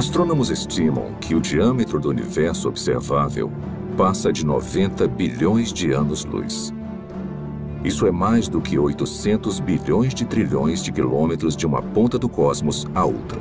Astrônomos estimam que o diâmetro do universo observável passa de 90 bilhões de anos-luz. Isso é mais do que 800 bilhões de trilhões de quilômetros de uma ponta do cosmos à outra.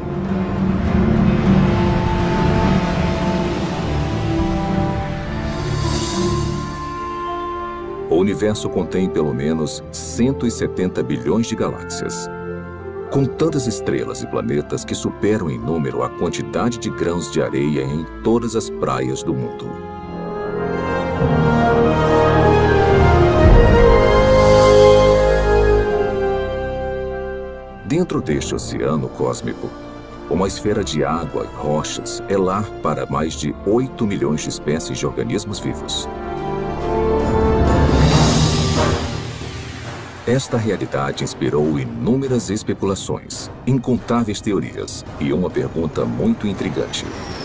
O universo contém pelo menos 170 bilhões de galáxias, com tantas estrelas e planetas que superam em número a quantidade de grãos de areia em todas as praias do mundo. Dentro deste oceano cósmico, uma esfera de água e rochas é lar para mais de 8 milhões de espécies de organismos vivos. Esta realidade inspirou inúmeras especulações, incontáveis teorias e uma pergunta muito intrigante.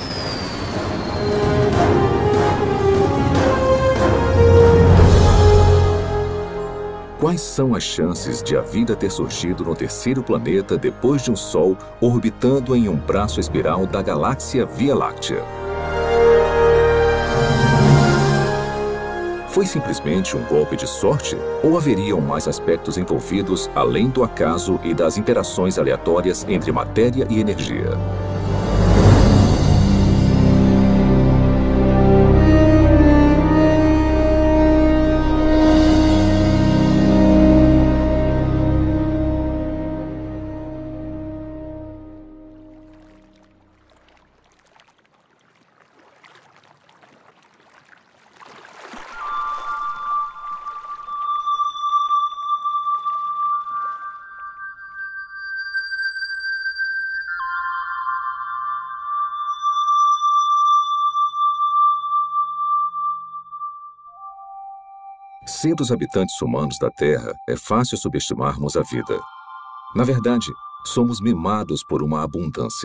Quais são as chances de a vida ter surgido no terceiro planeta depois de um Sol orbitando em um braço espiral da galáxia Via Láctea? Foi simplesmente um golpe de sorte? Ou haveriam mais aspectos envolvidos além do acaso e das interações aleatórias entre matéria e energia? Sendo os habitantes humanos da Terra, é fácil subestimarmos a vida. Na verdade, somos mimados por uma abundância.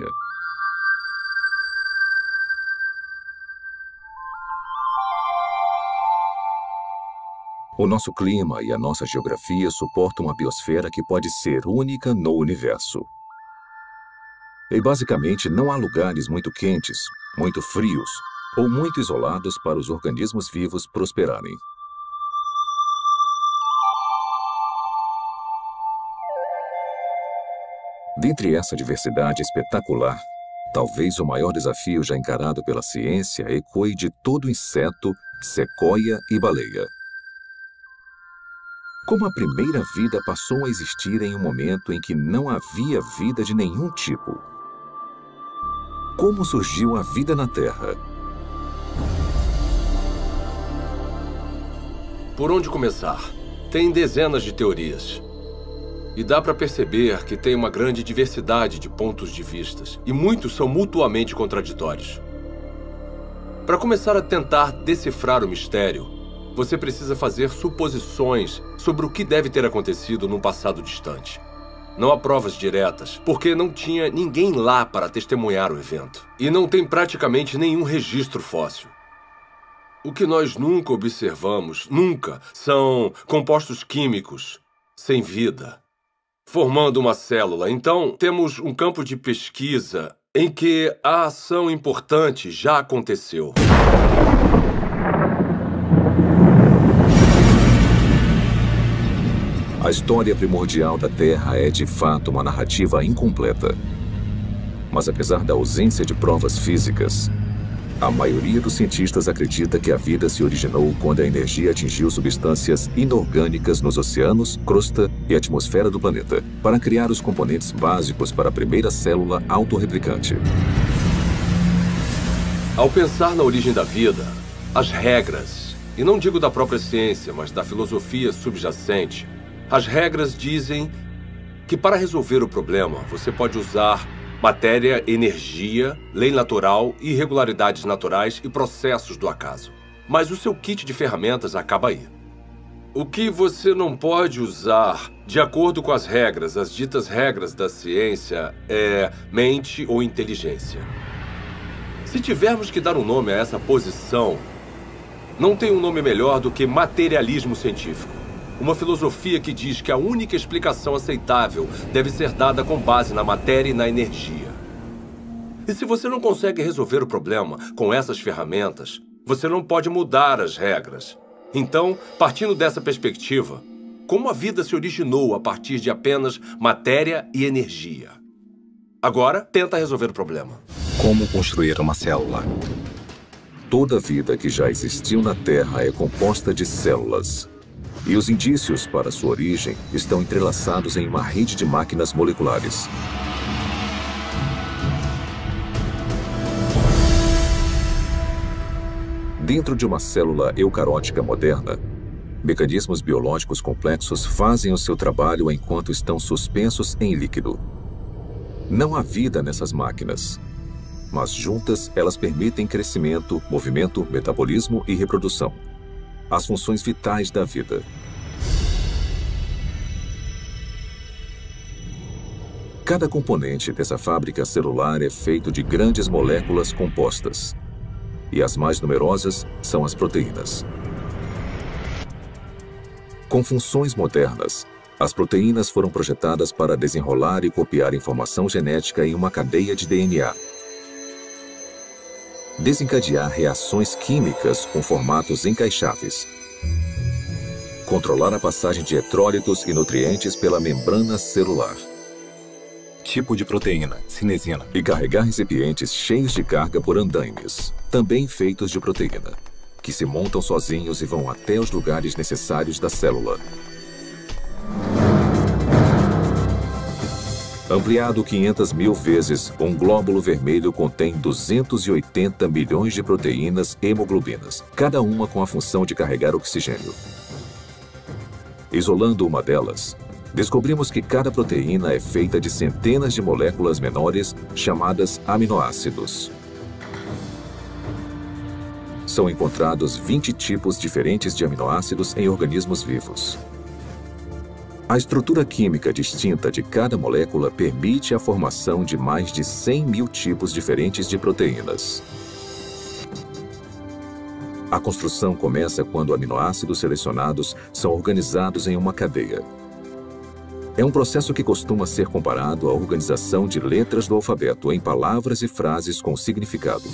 O nosso clima e a nossa geografia suportam uma biosfera que pode ser única no universo. E basicamente não há lugares muito quentes, muito frios ou muito isolados para os organismos vivos prosperarem. Dentre essa diversidade espetacular, talvez o maior desafio já encarado pela ciência ecoe de todo inseto, sequoia e baleia. Como a primeira vida passou a existir em um momento em que não havia vida de nenhum tipo? Como surgiu a vida na Terra? Por onde começar? Tem dezenas de teorias. E dá para perceber que tem uma grande diversidade de pontos de vista, e muitos são mutuamente contraditórios. Para começar a tentar decifrar o mistério, você precisa fazer suposições sobre o que deve ter acontecido num passado distante. Não há provas diretas, porque não tinha ninguém lá para testemunhar o evento. E não tem praticamente nenhum registro fóssil. O que nós nunca observamos, são compostos químicos sem vida, formando uma célula. Então, temos um campo de pesquisa em que a ação importante já aconteceu. A história primordial da Terra é, de fato, uma narrativa incompleta. Mas apesar da ausência de provas físicas, a maioria dos cientistas acredita que a vida se originou quando a energia atingiu substâncias inorgânicas nos oceanos, crosta e atmosfera do planeta, para criar os componentes básicos para a primeira célula autorreplicante. Ao pensar na origem da vida, as regras, e não digo da própria ciência, mas da filosofia subjacente, as regras dizem que para resolver o problema, você pode usar matéria, energia, lei natural, irregularidades naturais e processos do acaso. Mas o seu kit de ferramentas acaba aí. O que você não pode usar, de acordo com as regras, as ditas regras da ciência, é mente ou inteligência. Se tivermos que dar um nome a essa posição, não tem um nome melhor do que materialismo científico. Uma filosofia que diz que a única explicação aceitável deve ser dada com base na matéria e na energia. E se você não consegue resolver o problema com essas ferramentas, você não pode mudar as regras. Então, partindo dessa perspectiva, como a vida se originou a partir de apenas matéria e energia? Agora, tenta resolver o problema. Como construir uma célula? Toda vida que já existiu na Terra é composta de células. E os indícios para sua origem estão entrelaçados em uma rede de máquinas moleculares. Dentro de uma célula eucarótica moderna, mecanismos biológicos complexos fazem o seu trabalho enquanto estão suspensos em líquido. Não há vida nessas máquinas, mas juntas elas permitem crescimento, movimento, metabolismo e reprodução, as funções vitais da vida. Cada componente dessa fábrica celular é feito de grandes moléculas compostas, e as mais numerosas são as proteínas. Com funções modernas, as proteínas foram projetadas para desenrolar e copiar informação genética em uma cadeia de DNA. Desencadear reações químicas com formatos encaixáveis. Controlar a passagem de eletrólitos e nutrientes pela membrana celular. Tipo de proteína, cinesina. E carregar recipientes cheios de carga por andaimes, também feitos de proteína, que se montam sozinhos e vão até os lugares necessários da célula. Ampliado 500.000 vezes, um glóbulo vermelho contém 280 milhões de proteínas hemoglobinas, cada uma com a função de carregar oxigênio. Isolando uma delas, descobrimos que cada proteína é feita de centenas de moléculas menores chamadas aminoácidos. São encontrados 20 tipos diferentes de aminoácidos em organismos vivos. A estrutura química distinta de cada molécula permite a formação de mais de 100.000 tipos diferentes de proteínas. A construção começa quando aminoácidos selecionados são organizados em uma cadeia. É um processo que costuma ser comparado à organização de letras do alfabeto em palavras e frases com significado.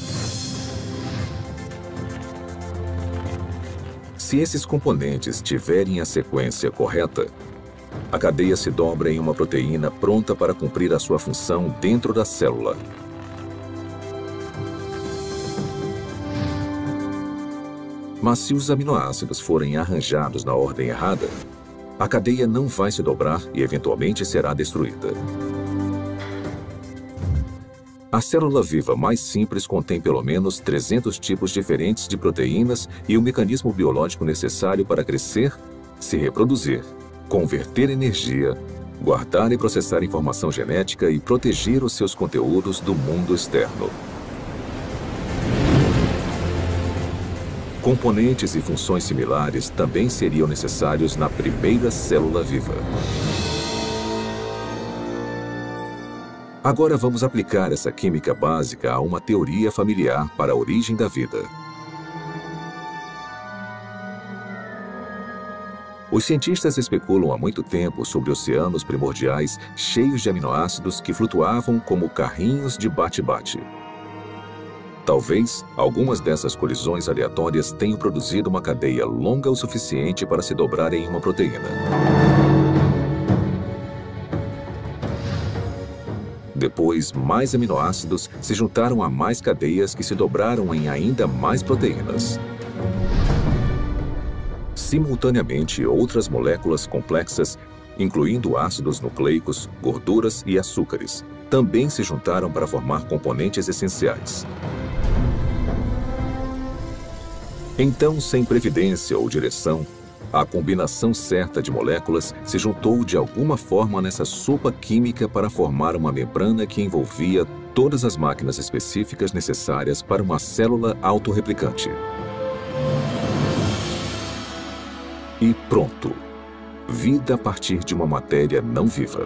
Se esses componentes tiverem a sequência correta, a cadeia se dobra em uma proteína pronta para cumprir a sua função dentro da célula. Mas se os aminoácidos forem arranjados na ordem errada, a cadeia não vai se dobrar e eventualmente será destruída. A célula viva mais simples contém pelo menos 300 tipos diferentes de proteínas e o mecanismo biológico necessário para crescer, se reproduzir, converter energia, guardar e processar informação genética e proteger os seus conteúdos do mundo externo. Componentes e funções similares também seriam necessários na primeira célula viva. Agora vamos aplicar essa química básica a uma teoria familiar para a origem da vida. Os cientistas especulam há muito tempo sobre oceanos primordiais cheios de aminoácidos que flutuavam como carrinhos de bate-bate. Talvez algumas dessas colisões aleatórias tenham produzido uma cadeia longa o suficiente para se dobrar em uma proteína. Depois, mais aminoácidos se juntaram a mais cadeias que se dobraram em ainda mais proteínas. Simultaneamente, outras moléculas complexas, incluindo ácidos nucleicos, gorduras e açúcares, também se juntaram para formar componentes essenciais. Então, sem previdência ou direção, a combinação certa de moléculas se juntou de alguma forma nessa sopa química para formar uma membrana que envolvia todas as máquinas específicas necessárias para uma célula autorreplicante. E pronto! Vida a partir de uma matéria não viva.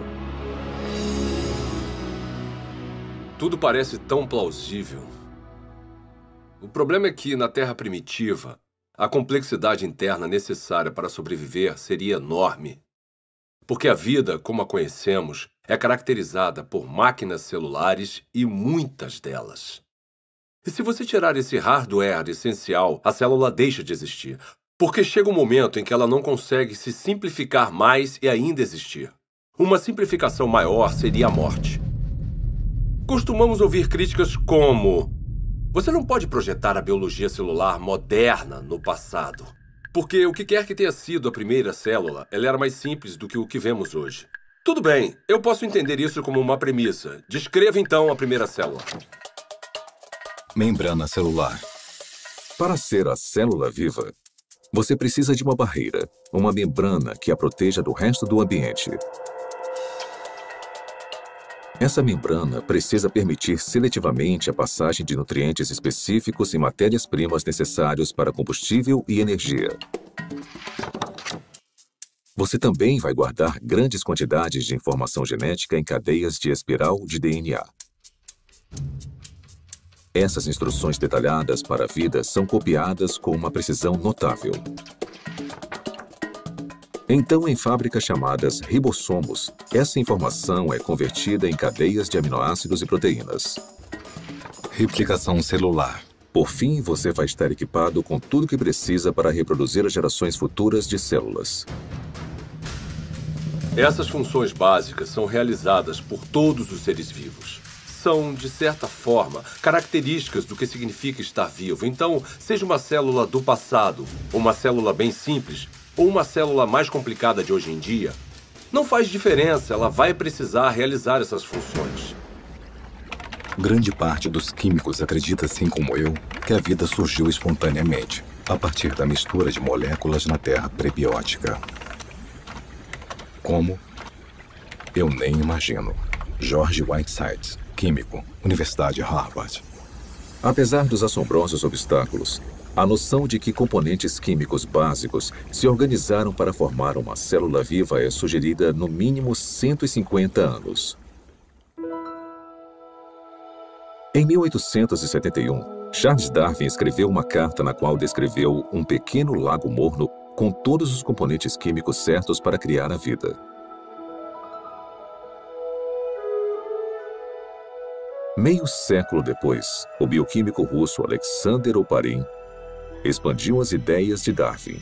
Tudo parece tão plausível. O problema é que, na Terra primitiva, a complexidade interna necessária para sobreviver seria enorme. porque a vida, como a conhecemos, é caracterizada por máquinas celulares e muitas delas. E se você tirar esse hardware essencial, a célula deixa de existir, porque chega um momento em que ela não consegue se simplificar mais e ainda existir. Uma simplificação maior seria a morte. Costumamos ouvir críticas como: você não pode projetar a biologia celular moderna no passado, porque o que quer que tenha sido a primeira célula, ela era mais simples do que o que vemos hoje. Tudo bem, eu posso entender isso como uma premissa. Descreva então a primeira célula. Membrana celular. Para ser a célula viva, você precisa de uma barreira, uma membrana que a proteja do resto do ambiente. Essa membrana precisa permitir seletivamente a passagem de nutrientes específicos e matérias-primas necessários para combustível e energia. Você também vai guardar grandes quantidades de informação genética em cadeias de espiral de DNA. Essas instruções detalhadas para a vida são copiadas com uma precisão notável. Então, em fábricas chamadas ribossomos, essa informação é convertida em cadeias de aminoácidos e proteínas. Replicação celular. Por fim, você vai estar equipado com tudo o que precisa para reproduzir as gerações futuras de células. Essas funções básicas são realizadas por todos os seres vivos. São, de certa forma, características do que significa estar vivo. Então, seja uma célula do passado, uma célula bem simples, ou uma célula mais complicada de hoje em dia, não faz diferença, ela vai precisar realizar essas funções. Grande parte dos químicos acredita, assim como eu, que a vida surgiu espontaneamente, a partir da mistura de moléculas na terra prebiótica. Como? Eu nem imagino. George Whitesides, químico, Universidade Harvard. Apesar dos assombrosos obstáculos, a noção de que componentes químicos básicos se organizaram para formar uma célula viva é sugerida no mínimo 150 anos. Em 1871, Charles Darwin escreveu uma carta na qual descreveu um pequeno lago morno com todos os componentes químicos certos para criar a vida. Meio século depois, o bioquímico russo Alexander Oparin expandiu as ideias de Darwin.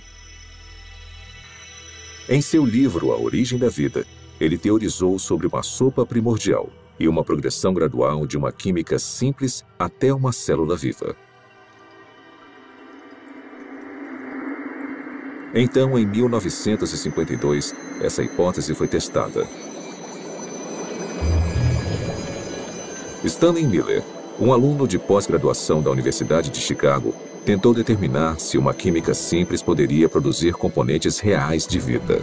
Em seu livro A Origem da Vida, ele teorizou sobre uma sopa primordial e uma progressão gradual de uma química simples até uma célula viva. Então, em 1952, essa hipótese foi testada. Stanley Miller, um aluno de pós-graduação da Universidade de Chicago, tentou determinar se uma química simples poderia produzir componentes reais de vida.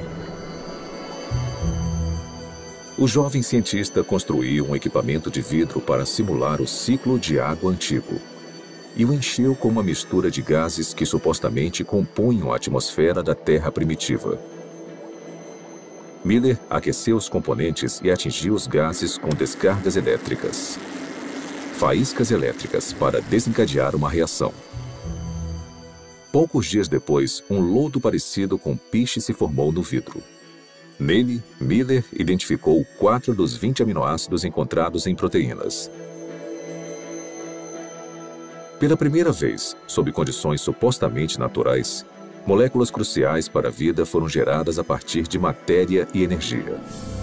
O jovem cientista construiu um equipamento de vidro para simular o ciclo de água antigo e o encheu com uma mistura de gases que supostamente compunham a atmosfera da Terra primitiva. Miller aqueceu os componentes e atingiu os gases com descargas elétricas. Faíscas elétricas para desencadear uma reação. Poucos dias depois, um lodo parecido com piche se formou no vidro. Nele, Miller identificou 4 dos 20 aminoácidos encontrados em proteínas. Pela primeira vez, sob condições supostamente naturais, moléculas cruciais para a vida foram geradas a partir de matéria e energia.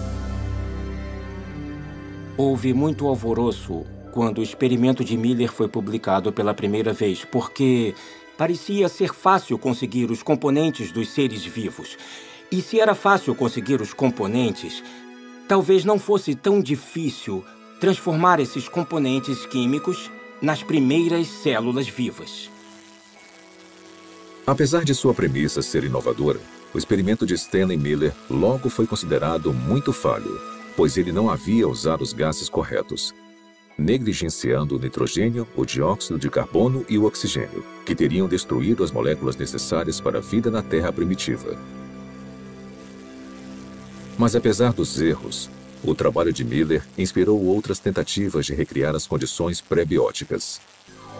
Houve muito alvoroço quando o experimento de Miller foi publicado pela primeira vez, porque parecia ser fácil conseguir os componentes dos seres vivos. E se era fácil conseguir os componentes, talvez não fosse tão difícil transformar esses componentes químicos nas primeiras células vivas. Apesar de sua premissa ser inovadora, o experimento de Stanley Miller logo foi considerado muito falho, pois ele não havia usado os gases corretos, negligenciando o nitrogênio, o dióxido de carbono e o oxigênio, que teriam destruído as moléculas necessárias para a vida na Terra primitiva. Mas apesar dos erros, o trabalho de Miller inspirou outras tentativas de recriar as condições pré-bióticas.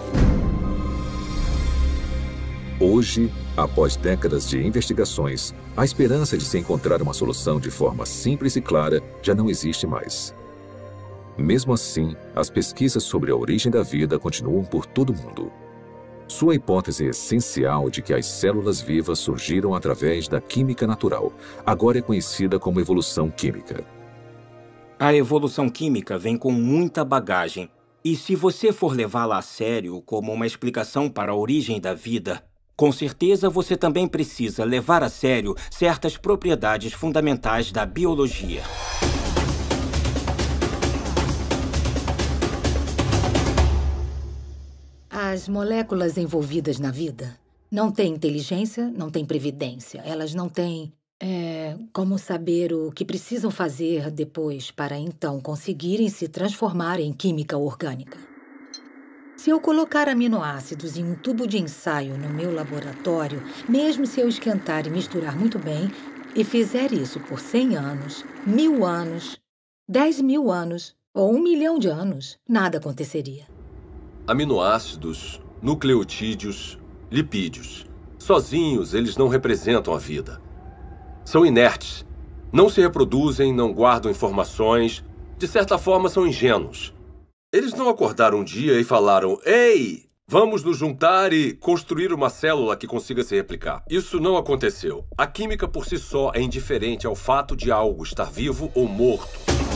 Hoje, após décadas de investigações, A esperança de se encontrar uma solução de forma simples e clara já não existe mais. Mesmo assim, as pesquisas sobre a origem da vida continuam por todo o mundo. Sua hipótese essencial de que as células vivas surgiram através da química natural agora é conhecida como evolução química. A evolução química vem com muita bagagem. E se você for levá-la a sério como uma explicação para a origem da vida, com certeza você também precisa levar a sério certas propriedades fundamentais da biologia. As moléculas envolvidas na vida não têm inteligência, não têm previdência. Elas não têm como saber o que precisam fazer depois para então conseguirem se transformar em química orgânica. Se eu colocar aminoácidos em um tubo de ensaio no meu laboratório, mesmo se eu esquentar e misturar muito bem, e fizer isso por 100 anos, 1000 anos, 10.000 anos ou 1 milhão de anos, nada aconteceria. Aminoácidos, nucleotídeos, lipídios. Sozinhos, eles não representam a vida. São inertes. Não se reproduzem, não guardam informações. De certa forma, são ingênuos. Eles não acordaram um dia e falaram: "Ei, vamos nos juntar e construir uma célula que consiga se replicar." Isso não aconteceu. A química por si só é indiferente ao fato de algo estar vivo ou morto.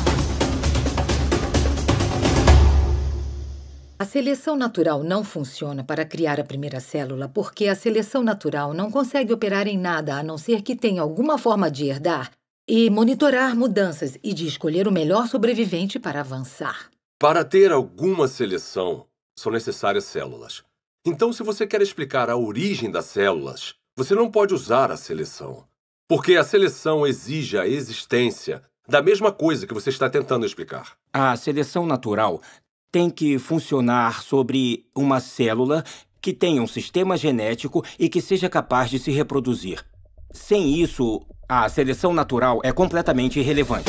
A seleção natural não funciona para criar a primeira célula porque a seleção natural não consegue operar em nada a não ser que tenha alguma forma de herdar e monitorar mudanças e de escolher o melhor sobrevivente para avançar. Para ter alguma seleção, são necessárias células. Então, se você quer explicar a origem das células, você não pode usar a seleção. Porque a seleção exige a existência da mesma coisa que você está tentando explicar. A seleção natural tem que funcionar sobre uma célula que tenha um sistema genético e que seja capaz de se reproduzir. Sem isso, a seleção natural é completamente irrelevante.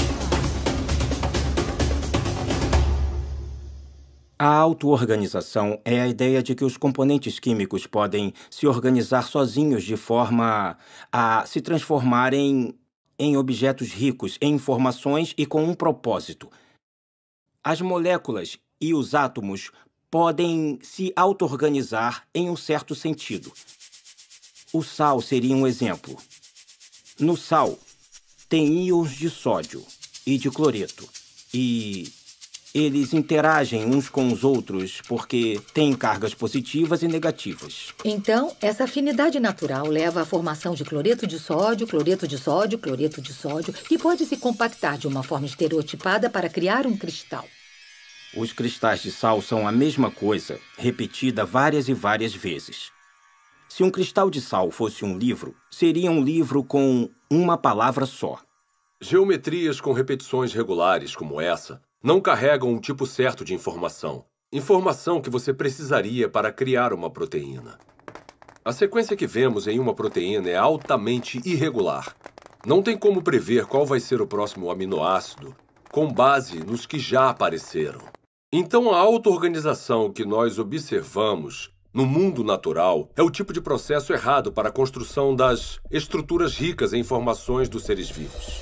A auto-organização é a ideia de que os componentes químicos podem se organizar sozinhos de forma a se transformarem em objetos ricos em informações e com um propósito. As moléculas e os átomos podem se auto-organizar em um certo sentido. O sal seria um exemplo. No sal, tem íons de sódio e de cloreto. E eles interagem uns com os outros porque têm cargas positivas e negativas. Então, essa afinidade natural leva à formação de cloreto de sódio, cloreto de sódio, cloreto de sódio, que pode se compactar de uma forma estereotipada para criar um cristal. Os cristais de sal são a mesma coisa, repetida várias e várias vezes. Se um cristal de sal fosse um livro, seria um livro com uma palavra só. Geometrias com repetições regulares como essa não carregam um tipo certo de informação. Informação que você precisaria para criar uma proteína. A sequência que vemos em uma proteína é altamente irregular. Não tem como prever qual vai ser o próximo aminoácido com base nos que já apareceram. Então, a auto-organização que nós observamos no mundo natural é o tipo de processo errado para a construção das estruturas ricas em informações dos seres vivos.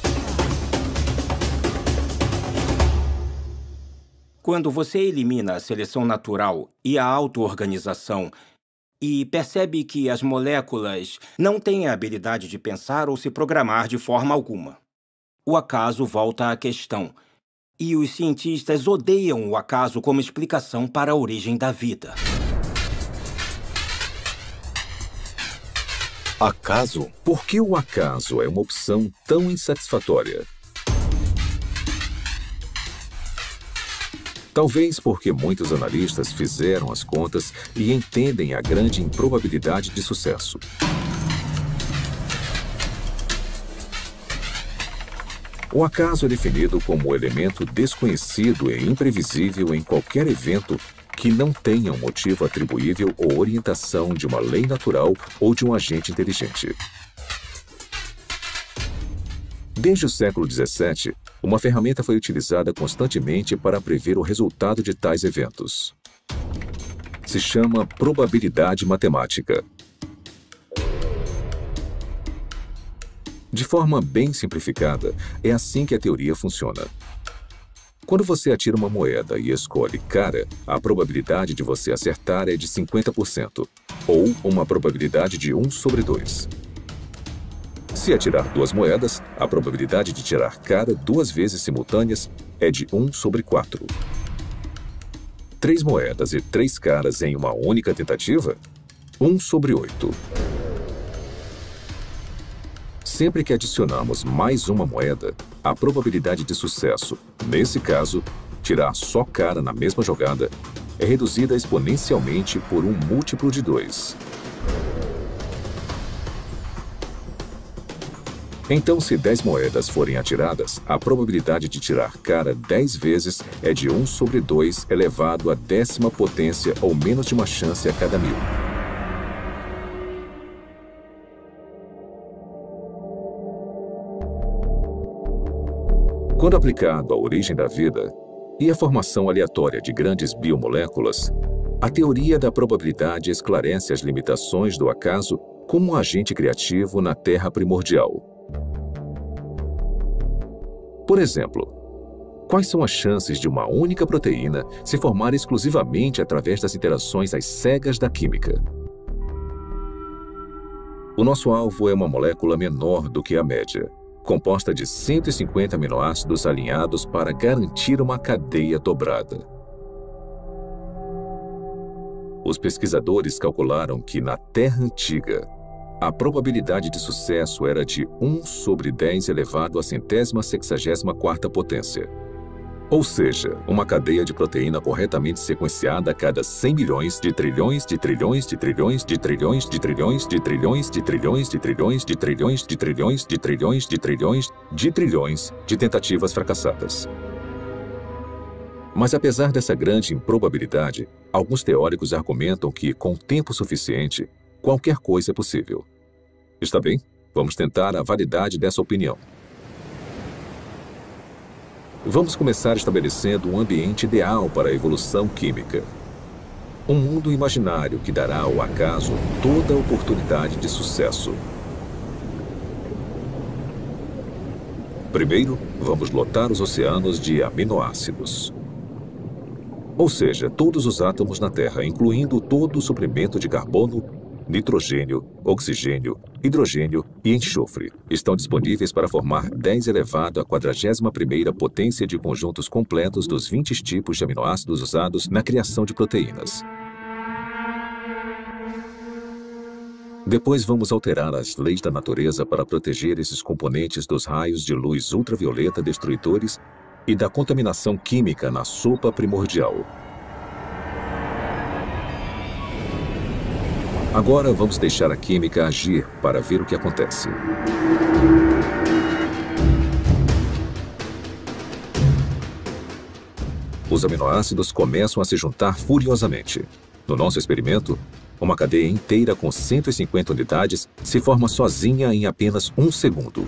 Quando você elimina a seleção natural e a auto-organização e percebe que as moléculas não têm a habilidade de pensar ou se programar de forma alguma, o acaso volta à questão. E os cientistas odeiam o acaso como explicação para a origem da vida. Acaso? Por que o acaso é uma opção tão insatisfatória? Talvez porque muitos analistas fizeram as contas e entendem a grande improbabilidade de sucesso. O acaso é definido como o elemento desconhecido e imprevisível em qualquer evento que não tenha um motivo atribuível ou orientação de uma lei natural ou de um agente inteligente. Desde o século XVII, uma ferramenta foi utilizada constantemente para prever o resultado de tais eventos. Se chama probabilidade matemática. De forma bem simplificada, é assim que a teoria funciona. Quando você atira uma moeda e escolhe cara, a probabilidade de você acertar é de 50%, ou uma probabilidade de 1 sobre 2. Se atirar 2 moedas, a probabilidade de tirar cara 2 vezes simultâneas é de 1 sobre 4. 3 moedas e 3 caras em uma única tentativa? 1 sobre 8. Sempre que adicionamos mais uma moeda, a probabilidade de sucesso, nesse caso, tirar só cara na mesma jogada, é reduzida exponencialmente por um múltiplo de 2. Então, se 10 moedas forem atiradas, a probabilidade de tirar cara 10 vezes é de 1 sobre 2 elevado à 10ª potência ou menos de uma chance a cada 1000. Quando aplicado à origem da vida e à formação aleatória de grandes biomoléculas, a teoria da probabilidade esclarece as limitações do acaso como um agente criativo na Terra primordial. Por exemplo, quais são as chances de uma única proteína se formar exclusivamente através das interações às cegas da química? O nosso alvo é uma molécula menor do que a média, composta de 150 aminoácidos alinhados para garantir uma cadeia dobrada. Os pesquisadores calcularam que, na Terra antiga, a probabilidade de sucesso era de 1 sobre 10 elevado à 164ª potência. Ou seja, uma cadeia de proteína corretamente sequenciada a cada 100 milhões de trilhões de trilhões de trilhões de trilhões de trilhões de trilhões de trilhões de trilhões de trilhões de trilhões de trilhões de trilhões de trilhões de tentativas fracassadas. Mas apesar dessa grande improbabilidade, alguns teóricos argumentam que, com tempo suficiente, qualquer coisa é possível. Está bem? Vamos tentar a validade dessa opinião. Vamos começar estabelecendo um ambiente ideal para a evolução química. Um mundo imaginário que dará ao acaso toda a oportunidade de sucesso. Primeiro, vamos lotar os oceanos de aminoácidos. Ou seja, todos os átomos na Terra, incluindo todo o suprimento de carbono, nitrogênio, oxigênio, hidrogênio e enxofre, estão disponíveis para formar 10 elevado à 41ª potência de conjuntos completos dos 20 tipos de aminoácidos usados na criação de proteínas. Depois vamos alterar as leis da natureza para proteger esses componentes dos raios de luz ultravioleta destruidores e da contaminação química na sopa primordial. Agora vamos deixar a química agir para ver o que acontece. Os aminoácidos começam a se juntar furiosamente. No nosso experimento, uma cadeia inteira com 150 unidades se forma sozinha em apenas 1 segundo.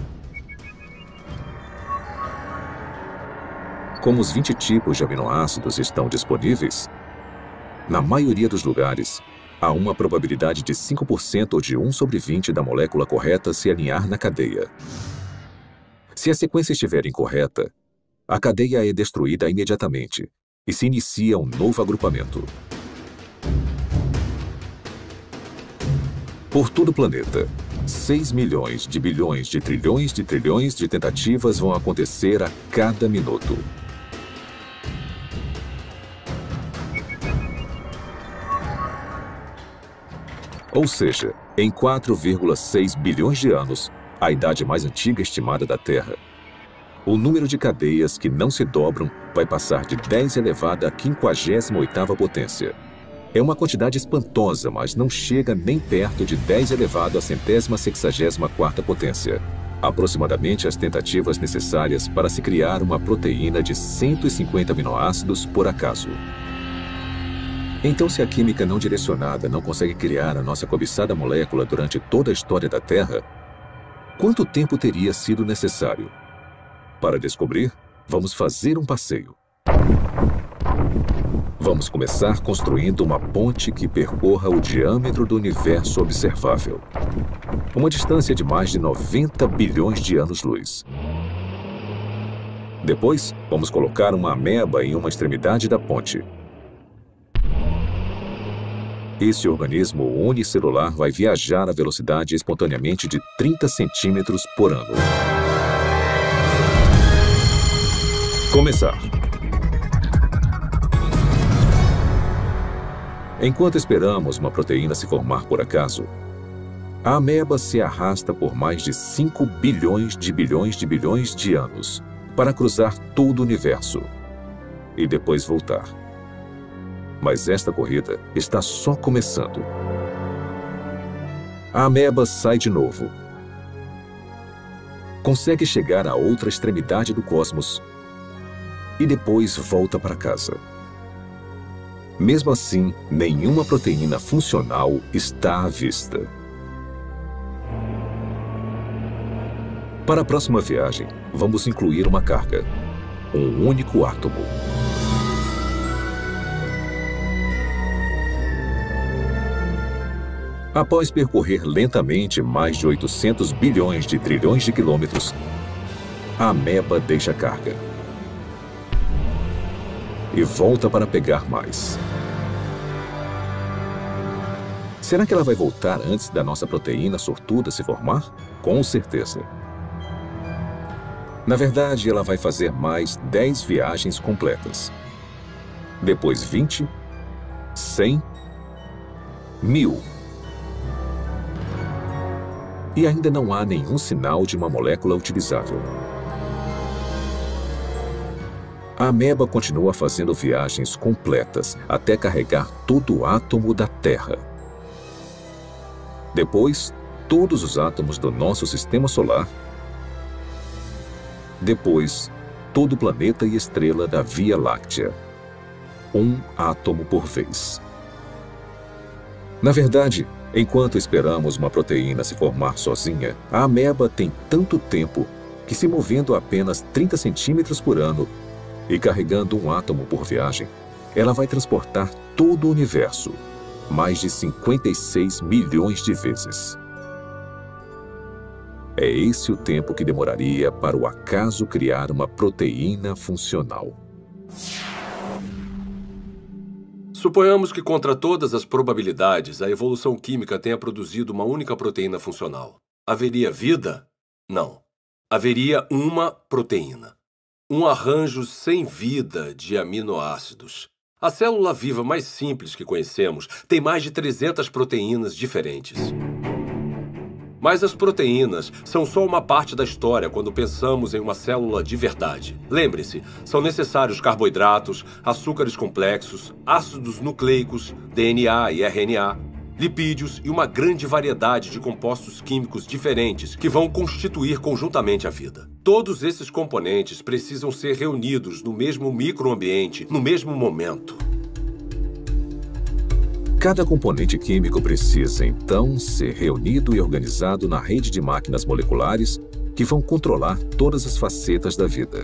Como os 20 tipos de aminoácidos estão disponíveis, na maioria dos lugares, há uma probabilidade de 5% ou de 1 sobre 20 da molécula correta se alinhar na cadeia. Se a sequência estiver incorreta, a cadeia é destruída imediatamente e se inicia um novo agrupamento. Por todo o planeta, 6 milhões de bilhões de trilhões de tentativas vão acontecer a cada minuto. Ou seja, em 4,6 bilhões de anos, a idade mais antiga estimada da Terra, o número de cadeias que não se dobram vai passar de 10 elevado à 58ª potência. É uma quantidade espantosa, mas não chega nem perto de 10 elevado à 164ª potência. Aproximadamente as tentativas necessárias para se criar uma proteína de 150 aminoácidos por acaso. Então, se a química não direcionada não consegue criar a nossa cobiçada molécula durante toda a história da Terra, quanto tempo teria sido necessário? Para descobrir, vamos fazer um passeio. Vamos começar construindo uma ponte que percorra o diâmetro do universo observável. Uma distância de mais de 90 bilhões de anos-luz. Depois, vamos colocar uma ameba em uma extremidade da ponte. Esse organismo unicelular vai viajar a velocidade espontaneamente de 30 centímetros por ano. Começar. Enquanto esperamos uma proteína se formar por acaso, a ameba se arrasta por mais de 5 bilhões de bilhões de bilhões de anos para cruzar todo o universo e depois voltar. Mas esta corrida está só começando. A ameba sai de novo. Consegue chegar à outra extremidade do cosmos e depois volta para casa. Mesmo assim, nenhuma proteína funcional está à vista. Para a próxima viagem, vamos incluir uma carga, um único átomo. Após percorrer lentamente mais de 800 bilhões de trilhões de quilômetros, a ameba deixa a carga e volta para pegar mais. Será que ela vai voltar antes da nossa proteína sortuda se formar? Com certeza. Na verdade, ela vai fazer mais 10 viagens completas. Depois 20, 100, 1000. E ainda não há nenhum sinal de uma molécula utilizável. A ameba continua fazendo viagens completas até carregar todo o átomo da Terra. Depois, todos os átomos do nosso sistema solar. Depois, todo o planeta e estrela da Via Láctea. Um átomo por vez. Na verdade, enquanto esperamos uma proteína se formar sozinha, a ameba tem tanto tempo que, se movendo a apenas 30 centímetros por ano e carregando um átomo por viagem, ela vai transportar todo o universo, mais de 56 milhões de vezes. É esse o tempo que demoraria para o acaso criar uma proteína funcional. Suponhamos que, contra todas as probabilidades, a evolução química tenha produzido uma única proteína funcional. Haveria vida? Não. Haveria uma proteína. Um arranjo sem vida de aminoácidos. A célula viva mais simples que conhecemos tem mais de 300 proteínas diferentes. Mas as proteínas são só uma parte da história quando pensamos em uma célula de verdade. Lembre-se, são necessários carboidratos, açúcares complexos, ácidos nucleicos, DNA e RNA, lipídios e uma grande variedade de compostos químicos diferentes que vão constituir conjuntamente a vida. Todos esses componentes precisam ser reunidos no mesmo microambiente, no mesmo momento. Cada componente químico precisa, então, ser reunido e organizado na rede de máquinas moleculares que vão controlar todas as facetas da vida.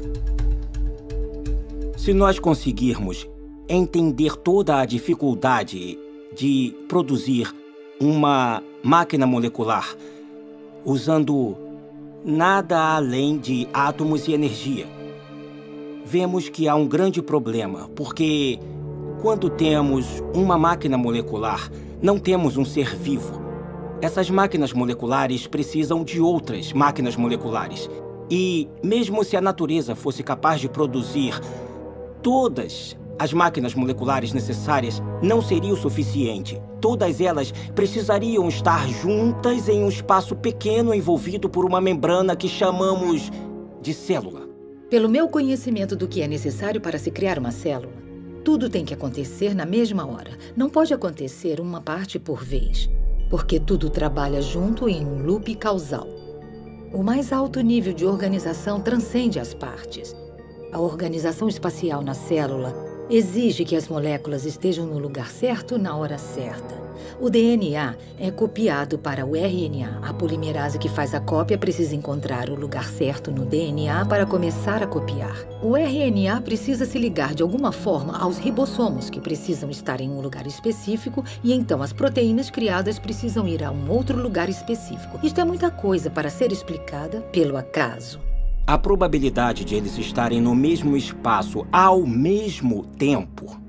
Se nós conseguirmos entender toda a dificuldade de produzir uma máquina molecular usando nada além de átomos e energia, vemos que há um grande problema, porque quando temos uma máquina molecular, não temos um ser vivo. Essas máquinas moleculares precisam de outras máquinas moleculares. E mesmo se a natureza fosse capaz de produzir todas as máquinas moleculares necessárias, não seria o suficiente. Todas elas precisariam estar juntas em um espaço pequeno envolvido por uma membrana que chamamos de célula. Pelo meu conhecimento do que é necessário para se criar uma célula, tudo tem que acontecer na mesma hora. Não pode acontecer uma parte por vez, porque tudo trabalha junto em um loop causal. O mais alto nível de organização transcende as partes. A organização espacial na célula exige que as moléculas estejam no lugar certo na hora certa. O DNA é copiado para o RNA. A polimerase que faz a cópia precisa encontrar o lugar certo no DNA para começar a copiar. O RNA precisa se ligar de alguma forma aos ribossomos, que precisam estar em um lugar específico, e então as proteínas criadas precisam ir a um outro lugar específico. Isto é muita coisa para ser explicada pelo acaso. A probabilidade de eles estarem no mesmo espaço ao mesmo tempo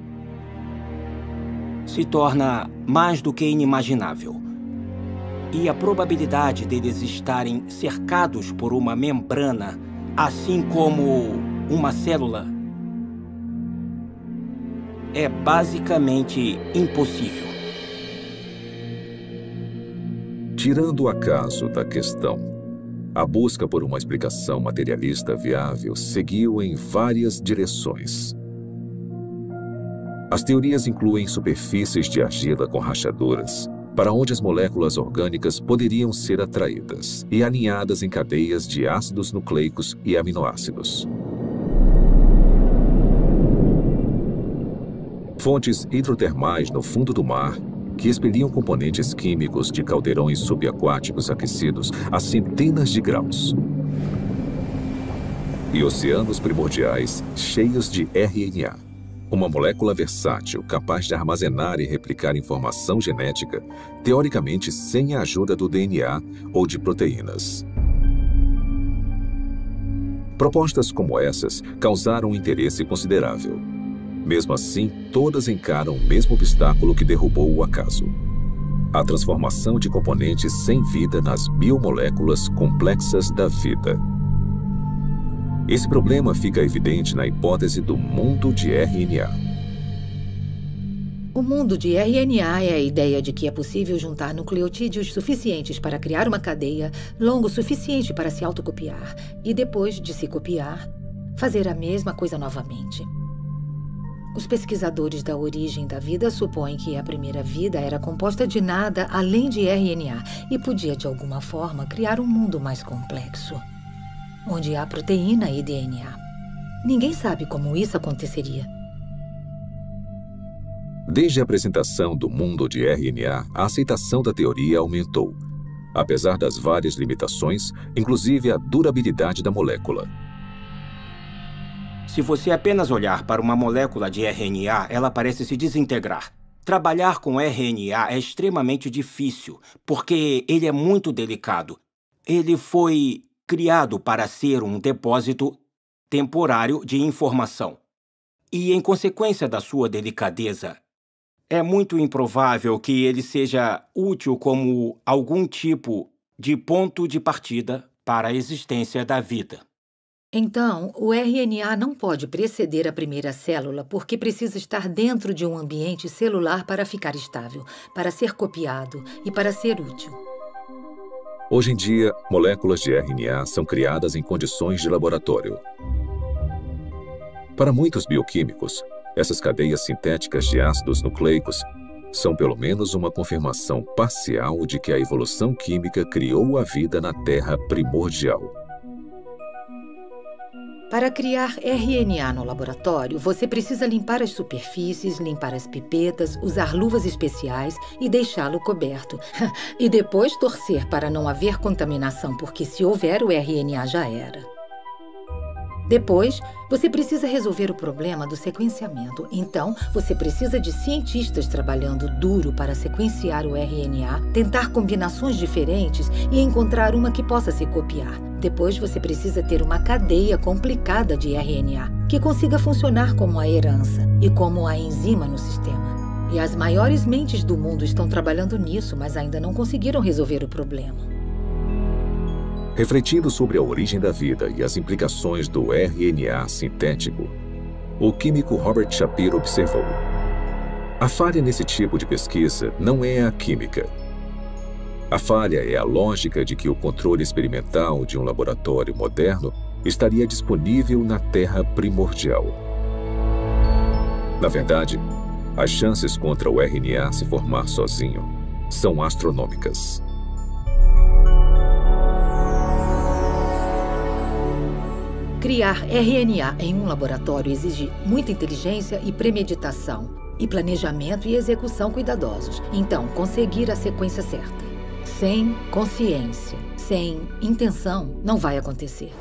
se torna mais do que inimaginável. E a probabilidade deles estarem cercados por uma membrana, assim como uma célula, é basicamente impossível. Tirando o acaso da questão, a busca por uma explicação materialista viável seguiu em várias direções. As teorias incluem superfícies de argila com rachaduras, para onde as moléculas orgânicas poderiam ser atraídas e alinhadas em cadeias de ácidos nucleicos e aminoácidos. Fontes hidrotermais no fundo do mar, que expeliam componentes químicos de caldeirões subaquáticos aquecidos a centenas de graus. E oceanos primordiais cheios de RNA. Uma molécula versátil, capaz de armazenar e replicar informação genética, teoricamente sem a ajuda do DNA ou de proteínas. Propostas como essas causaram um interesse considerável. Mesmo assim, todas encaram o mesmo obstáculo que derrubou o acaso: a transformação de componentes sem vida nas biomoléculas complexas da vida. Esse problema fica evidente na hipótese do mundo de RNA. O mundo de RNA é a ideia de que é possível juntar nucleotídeos suficientes para criar uma cadeia longo o suficiente para se autocopiar e, depois de se copiar, fazer a mesma coisa novamente. Os pesquisadores da origem da vida supõem que a primeira vida era composta de nada além de RNA e podia, de alguma forma, criar um mundo mais complexo, onde há proteína e DNA. Ninguém sabe como isso aconteceria. Desde a apresentação do mundo de RNA, a aceitação da teoria aumentou, apesar das várias limitações, inclusive a durabilidade da molécula. Se você apenas olhar para uma molécula de RNA, ela parece se desintegrar. Trabalhar com RNA é extremamente difícil, porque ele é muito delicado. Ele foi criado para ser um depósito temporário de informação. E, em consequência da sua delicadeza, é muito improvável que ele seja útil como algum tipo de ponto de partida para a existência da vida. Então, o RNA não pode preceder a primeira célula porque precisa estar dentro de um ambiente celular para ficar estável, para ser copiado e para ser útil. Hoje em dia, moléculas de RNA são criadas em condições de laboratório. Para muitos bioquímicos, essas cadeias sintéticas de ácidos nucleicos são pelo menos uma confirmação parcial de que a evolução química criou a vida na Terra primordial. Para criar RNA no laboratório, você precisa limpar as superfícies, limpar as pipetas, usar luvas especiais e deixá-lo coberto. E depois torcer para não haver contaminação, porque se houver, o RNA já era. Depois, você precisa resolver o problema do sequenciamento. Então, você precisa de cientistas trabalhando duro para sequenciar o RNA, tentar combinações diferentes e encontrar uma que possa se copiar. Depois, você precisa ter uma cadeia complicada de RNA, que consiga funcionar como a herança e como a enzima no sistema. E as maiores mentes do mundo estão trabalhando nisso, mas ainda não conseguiram resolver o problema. Refletindo sobre a origem da vida e as implicações do RNA sintético, o químico Robert Shapiro observou: a falha nesse tipo de pesquisa não é a química. A falha é a lógica de que o controle experimental de um laboratório moderno estaria disponível na Terra primordial. Na verdade, as chances contra o RNA se formar sozinho são astronômicas. Criar RNA em um laboratório exige muita inteligência e premeditação. e planejamento e execução cuidadosos. Então, conseguir a sequência certa. Sem consciência, sem intenção, não vai acontecer.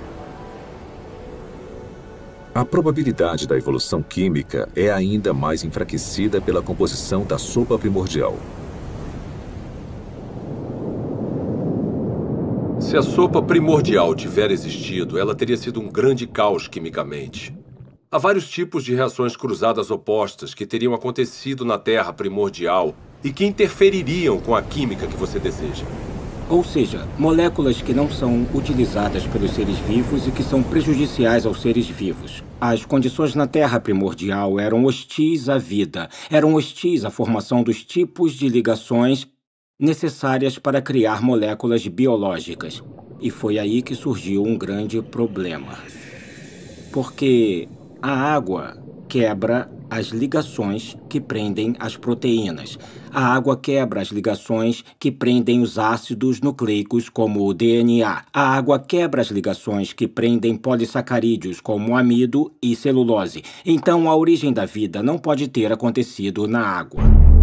A probabilidade da evolução química é ainda mais enfraquecida pela composição da sopa primordial. Se a sopa primordial tiver existido, ela teria sido um grande caos quimicamente. Há vários tipos de reações cruzadas opostas que teriam acontecido na Terra primordial e que interfeririam com a química que você deseja. Ou seja, moléculas que não são utilizadas pelos seres vivos e que são prejudiciais aos seres vivos. As condições na Terra primordial eram hostis à vida, eram hostis à formação dos tipos de ligações necessárias para criar moléculas biológicas. E foi aí que surgiu um grande problema. Porque a água quebra as ligações que prendem as proteínas. A água quebra as ligações que prendem os ácidos nucleicos, como o DNA. A água quebra as ligações que prendem polissacarídeos, como amido e celulose. Então, a origem da vida não pode ter acontecido na água.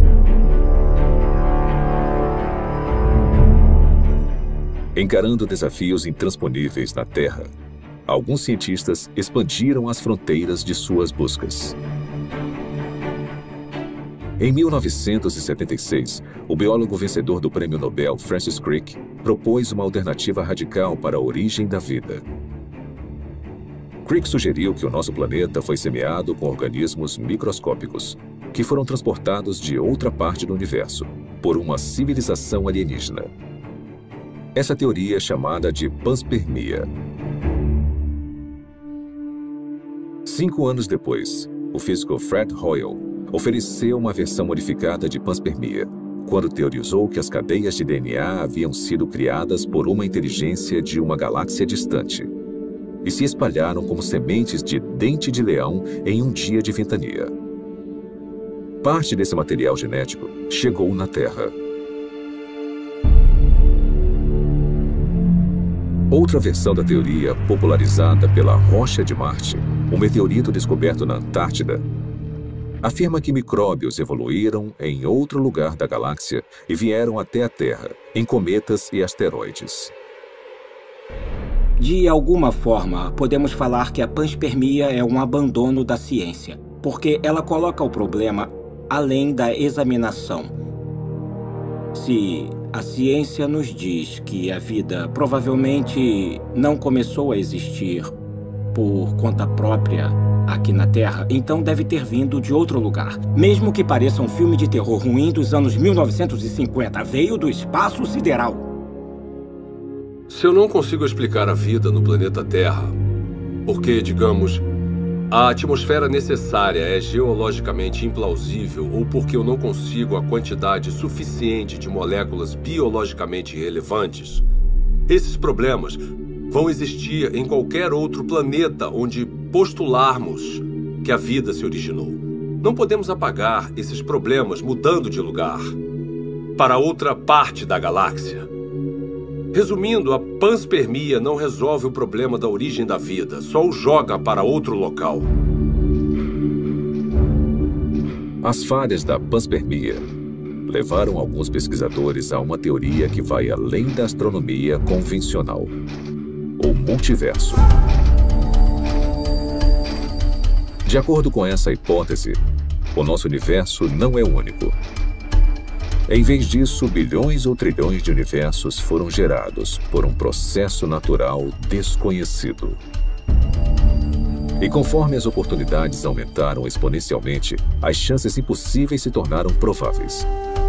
Encarando desafios intransponíveis na Terra, alguns cientistas expandiram as fronteiras de suas buscas. Em 1976, o biólogo vencedor do Prêmio Nobel Francis Crick propôs uma alternativa radical para a origem da vida. Crick sugeriu que o nosso planeta foi semeado com organismos microscópicos, que foram transportados de outra parte do universo, por uma civilização alienígena. Essa teoria é chamada de panspermia. 5 anos depois, o físico Fred Hoyle ofereceu uma versão modificada de panspermia, quando teorizou que as cadeias de DNA haviam sido criadas por uma inteligência de uma galáxia distante e se espalharam como sementes de dente de leão em um dia de ventania. Parte desse material genético chegou na Terra. Outra versão da teoria, popularizada pela Rocha de Marte, um meteorito descoberto na Antártida, afirma que micróbios evoluíram em outro lugar da galáxia e vieram até a Terra, em cometas e asteroides. De alguma forma, podemos falar que a panspermia é um abandono da ciência, porque ela coloca o problema além da examinação. Se a ciência nos diz que a vida provavelmente não começou a existir por conta própria aqui na Terra, então deve ter vindo de outro lugar. Mesmo que pareça um filme de terror ruim dos anos 1950, veio do espaço sideral. Se eu não consigo explicar a vida no planeta Terra, porque, digamos, a atmosfera necessária é geologicamente implausível ou porque eu não consigo a quantidade suficiente de moléculas biologicamente relevantes, esses problemas vão existir em qualquer outro planeta onde postularmos que a vida se originou. Não podemos apagar esses problemas mudando de lugar para outra parte da galáxia. Resumindo, a panspermia não resolve o problema da origem da vida, só o joga para outro local. As falhas da panspermia levaram alguns pesquisadores a uma teoria que vai além da astronomia convencional: o multiverso. De acordo com essa hipótese, o nosso universo não é único. Em vez disso, bilhões ou trilhões de universos foram gerados por um processo natural desconhecido. E conforme as oportunidades aumentaram exponencialmente, as chances impossíveis se tornaram prováveis.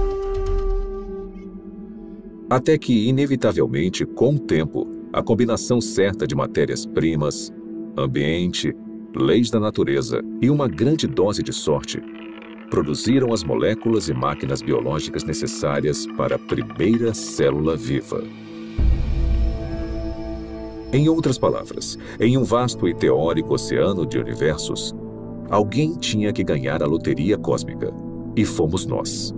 Até que, inevitavelmente, com o tempo, a combinação certa de matérias-primas, ambiente, leis da natureza e uma grande dose de sorte produziram as moléculas e máquinas biológicas necessárias para a primeira célula viva. Em outras palavras, em um vasto e teórico oceano de universos, alguém tinha que ganhar a loteria cósmica, e fomos nós.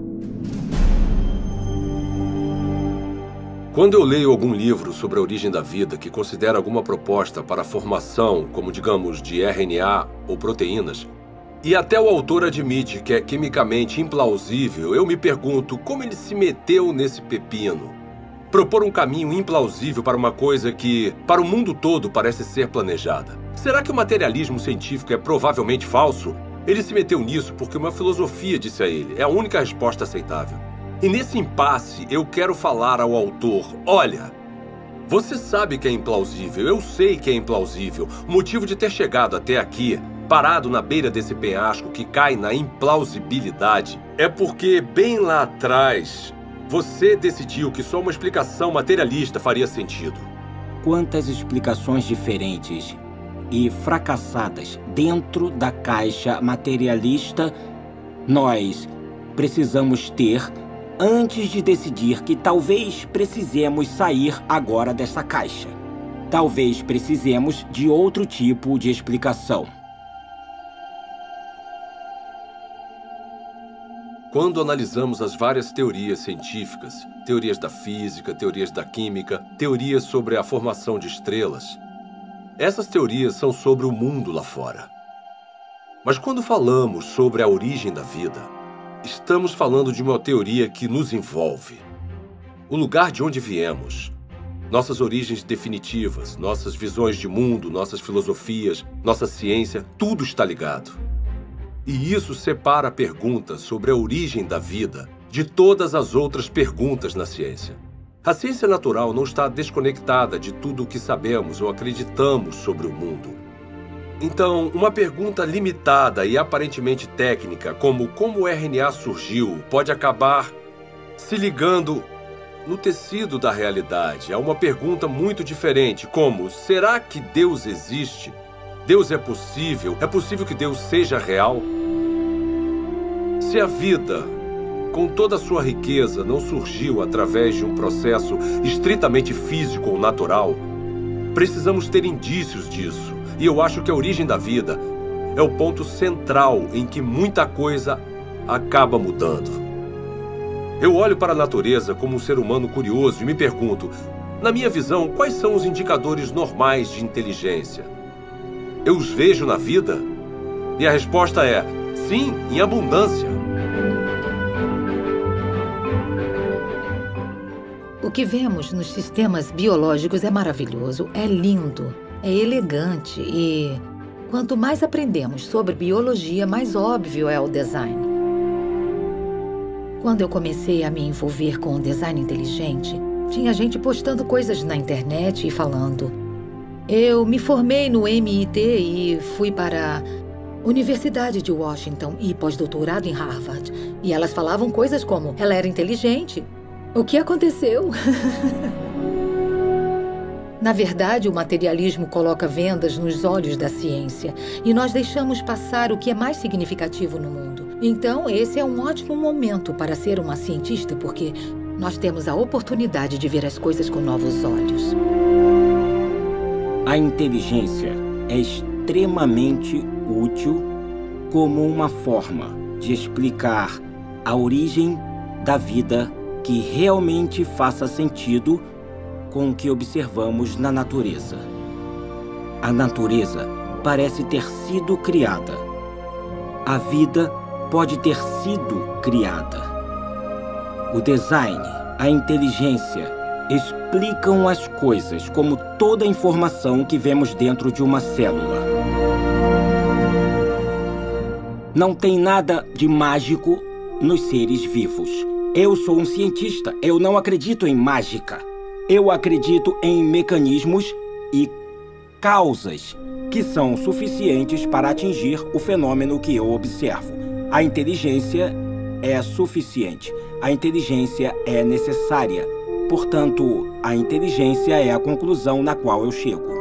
Quando eu leio algum livro sobre a origem da vida que considera alguma proposta para a formação, como digamos, de RNA ou proteínas, E até o autor admite que é quimicamente implausível. Eu me pergunto como ele se meteu nesse pepino. Propor um caminho implausível para uma coisa que, para o mundo todo, parece ser planejada. Será que o materialismo científico é provavelmente falso? Ele se meteu nisso porque uma filosofia disse a ele. É a única resposta aceitável. E nesse impasse, eu quero falar ao autor, olha, você sabe que é implausível, eu sei que é implausível. O motivo de ter chegado até aqui, parado na beira desse penhasco que cai na implausibilidade, é porque bem lá atrás, você decidiu que só uma explicação materialista faria sentido. Quantas explicações diferentes e fracassadas dentro da caixa materialista nós precisamos ter antes de decidir que talvez precisemos sair agora dessa caixa. Talvez precisemos de outro tipo de explicação. Quando analisamos as várias teorias científicas, teorias da física, teorias da química, teorias sobre a formação de estrelas, essas teorias são sobre o mundo lá fora. Mas quando falamos sobre a origem da vida, estamos falando de uma teoria que nos envolve. O lugar de onde viemos, nossas origens definitivas, nossas visões de mundo, nossas filosofias, nossa ciência, tudo está ligado. E isso separa a pergunta sobre a origem da vida de todas as outras perguntas na ciência. A ciência natural não está desconectada de tudo o que sabemos ou acreditamos sobre o mundo. Então, uma pergunta limitada e aparentemente técnica, como o RNA surgiu, pode acabar se ligando no tecido da realidade a uma pergunta muito diferente, como, será que Deus existe? Deus é possível? É possível que Deus seja real? Se a vida, com toda a sua riqueza, não surgiu através de um processo estritamente físico ou natural, precisamos ter indícios disso. E eu acho que a origem da vida é o ponto central em que muita coisa acaba mudando. Eu olho para a natureza como um ser humano curioso e me pergunto, na minha visão, quais são os indicadores normais de inteligência? Eu os vejo na vida? E a resposta é, sim, em abundância. O que vemos nos sistemas biológicos é maravilhoso, é lindo, é elegante e quanto mais aprendemos sobre biologia, mais óbvio é o design. Quando eu comecei a me envolver com o design inteligente, tinha gente postando coisas na internet e falando: eu me formei no MIT e fui para a Universidade de Washington e pós-doutorado em Harvard. E elas falavam coisas como, ela era inteligente. O que aconteceu? Na verdade, o materialismo coloca vendas nos olhos da ciência e nós deixamos passar o que é mais significativo no mundo. Então, esse é um ótimo momento para ser uma cientista, porque nós temos a oportunidade de ver as coisas com novos olhos. A inteligência é extremamente útil como uma forma de explicar a origem da vida que realmente faça sentido com o que observamos na natureza. A natureza parece ter sido criada. A vida pode ter sido criada. O design, a inteligência explicam as coisas como toda a informação que vemos dentro de uma célula. Não tem nada de mágico nos seres vivos. Eu sou um cientista, eu não acredito em mágica. Eu acredito em mecanismos e causas que são suficientes para atingir o fenômeno que eu observo. A inteligência é suficiente. A inteligência é necessária. Portanto, a inteligência é a conclusão na qual eu chego.